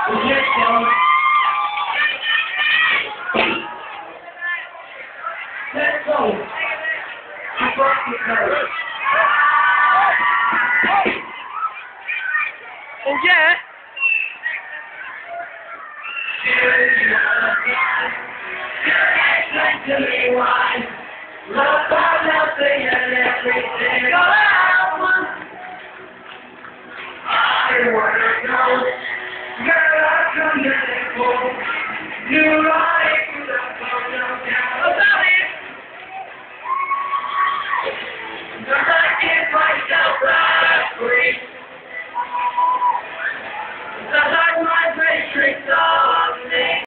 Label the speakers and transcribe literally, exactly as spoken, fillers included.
Speaker 1: Yes, Dylan. Let's go. I brought you courage.
Speaker 2: Oh yeah.
Speaker 1: Explain to me why love